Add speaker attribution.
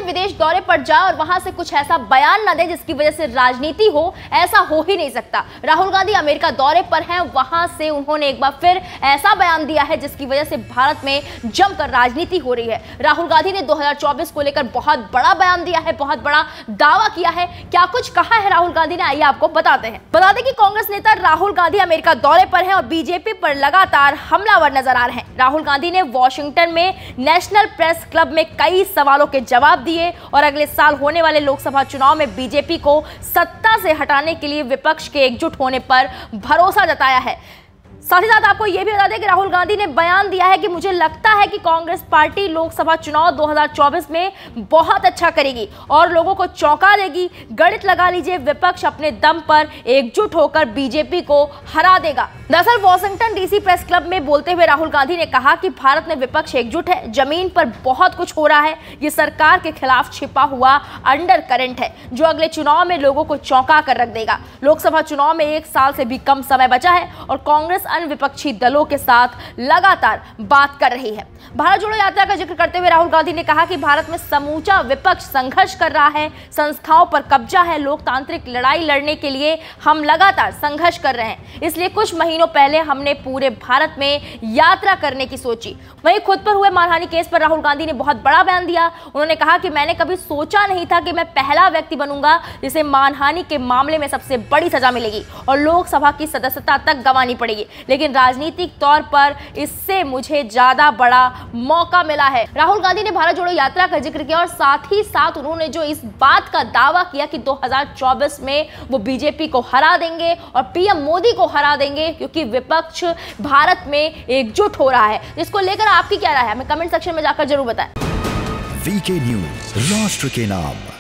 Speaker 1: विदेश दौरे पर जाए और वहां से कुछ ऐसा बयान न दे जिसकी वजह से राजनीति हो, ऐसा हो ही नहीं सकता। राहुल गांधी अमेरिका दौरे पर हैं, वहां से उन्होंने एक बार फिर ऐसा बयान दिया है जिसकी वजह से भारत में जमकर राजनीति हो रही है। राहुल गांधी ने 2024 को लेकर बहुत बड़ा बयान दिया है, बहुत बड़ा दावा किया है। क्या कुछ कहा है राहुल गांधी ने, आइए आपको बताते हैं। बता दें कि कांग्रेस नेता राहुल गांधी अमेरिका दौरे पर हैं और बीजेपी पर लगातार हमलावर नजर आ रहे हैं। राहुल गांधी ने वॉशिंगटन में नेशनल प्रेस क्लब में कई सवालों के जवाब दिए और अगले साल होने वाले लोकसभा चुनाव में बीजेपी को सत्ता से हटाने के लिए विपक्ष के एकजुट होने पर भरोसा जताया है। साथ ही साथ आपको यह भी बता दें कि राहुल गांधी ने बयान दिया है कि मुझे लगता है कि कांग्रेस पार्टी लोकसभा चुनाव 2024 में बहुत अच्छा करेगी और लोगों को चौंका देगी। गणित लगा लीजिए, विपक्ष अपने दम पर एकजुट होकर बीजेपी को हरा देगा। दरअसल वॉशिंगटन डीसी प्रेस क्लब में बोलते हुए राहुल गांधी ने कहा कि भारत में विपक्ष एकजुट है, जमीन पर बहुत कुछ हो रहा है, ये सरकार के खिलाफ छिपा हुआ अंडर करंट है जो अगले चुनाव में लोगों को चौंका कर रख देगा। लोकसभा चुनाव में 1 साल से भी कम समय बचा है और कांग्रेस अन्य विपक्षी दलों के साथ लगातार बात कर रही है। भारत जोड़ो यात्रा का जिक्र करते हुए राहुल गांधी ने कहा कि भारत में समूचा विपक्ष संघर्ष कर रहा है, संस्थाओं पर कब्जा है, लोकतांत्रिक लड़ाई लड़ने के लिए हम लगातार संघर्ष कर रहे हैं। इसलिए कुछ महीनों पहले हमने पूरे भारत में यात्रा करने की सोची। वहीं खुद पर हुए मानहानि केस पर राहुल गांधी ने बहुत बड़ा बयान दिया। उन्होंने कहा कि मैंने कभी सोचा नहीं था कि मैं पहला व्यक्ति बनूंगा जिसे मानहानि के मामले में सबसे बड़ी सजा मिलेगी और लोकसभा की सदस्यता तक गंवानी पड़ेगी, लेकिन राजनीतिक तौर पर इससे मुझे ज्यादा बड़ा मौका मिला है। राहुल गांधी ने भारत जोड़ो यात्रा का जिक्र किया और साथ ही साथ उन्होंने जो इस बात का दावा किया कि 2024 में वो बीजेपी को हरा देंगे और पीएम मोदी को हरा देंगे क्योंकि विपक्ष भारत में एकजुट हो रहा है। इसको लेकर आपकी क्या राय है, हमें कमेंट सेक्शन में जाकर जरूर बताएं।
Speaker 2: वीके न्यूज, राष्ट्र के नाम।